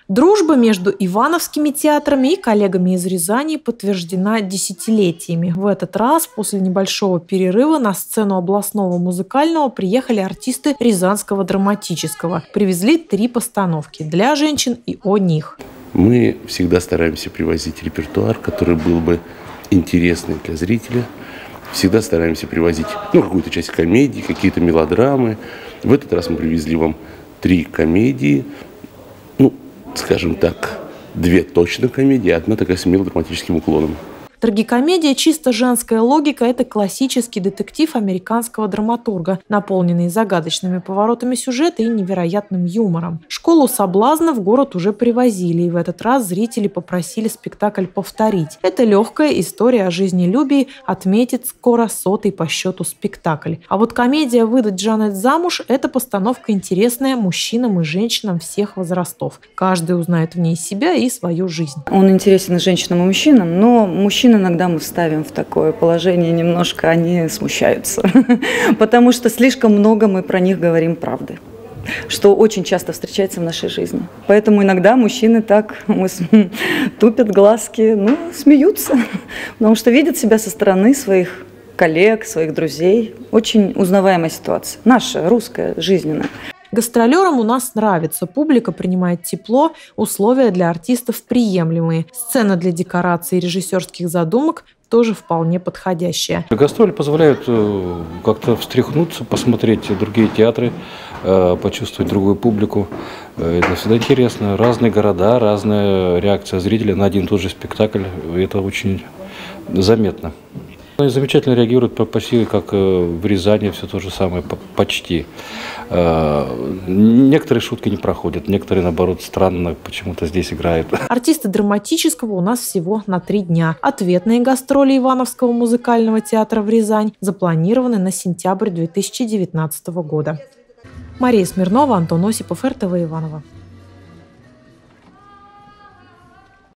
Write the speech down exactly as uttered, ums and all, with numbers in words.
Дружба между ивановскими театрами и коллегами из Рязани подтверждена десятилетиями. В этот раз после небольшого перерыва на сцену областного музыкального приехали артисты Рязанского драматического. Привезли три постановки для женщин и о них. Мы всегда стараемся привозить репертуар, который был бы интересный для зрителя. Всегда стараемся привозить ну, какую-то часть комедий, какие-то мелодрамы. В этот раз мы привезли вам три комедии. Ну, скажем так, две точно комедии, одна такая с мелодраматическим уклоном. Трагикомедия «Чисто женская логика» – это классический детектив американского драматурга, наполненный загадочными поворотами сюжета и невероятным юмором. «Школу соблазна» в город уже привозили, и в этот раз зрители попросили спектакль повторить. Это легкая история о жизнелюбии, отметит скоро сотый по счету спектакль. А вот комедия «Выдать Джанет замуж» – это постановка интересная мужчинам и женщинам всех возрастов. Каждый узнает в ней себя и свою жизнь. Он интересен и женщинам, и мужчинам, но мужчин иногда мы ставим в такое положение, немножко они смущаются, потому что слишком много мы про них говорим правды, что очень часто встречается в нашей жизни. Поэтому иногда мужчины так тупят глазки, ну, смеются, потому что видят себя со стороны своих коллег, своих друзей. Очень узнаваемая ситуация, наша, русская, жизненная. Гастролерам у нас нравится, публика принимает тепло, условия для артистов приемлемые. Сцена для декораций и режиссерских задумок тоже вполне подходящая. Гастроли позволяют как-то встряхнуться, посмотреть другие театры, почувствовать другую публику. Это всегда интересно. Разные города, разная реакция зрителей на один и тот же спектакль. Это очень заметно. Они замечательно реагируют почти как в Рязани, все то же самое, почти. Некоторые шутки не проходят, некоторые, наоборот, странно почему-то здесь играют. Артисты драматического у нас всего на три дня. Ответные гастроли Ивановского музыкального театра в Рязань запланированы на сентябрь две тысячи девятнадцатого года. Мария Смирнова, Антон Осипов, эр тэ вэ Иваново.